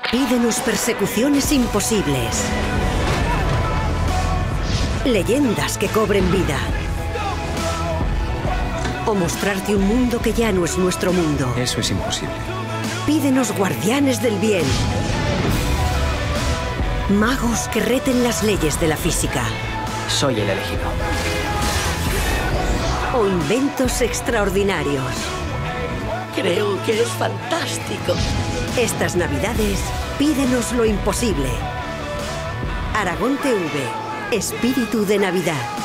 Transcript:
Pídenos persecuciones imposibles. Leyendas que cobren vida. O mostrarte un mundo que ya no es nuestro mundo. Eso es imposible. Pídenos guardianes del bien. Magos que reten las leyes de la física. Soy el elegido. O inventos extraordinarios. Creo que es fantástico. Estas Navidades, pídenos lo imposible. Aragón TV, espíritu de Navidad.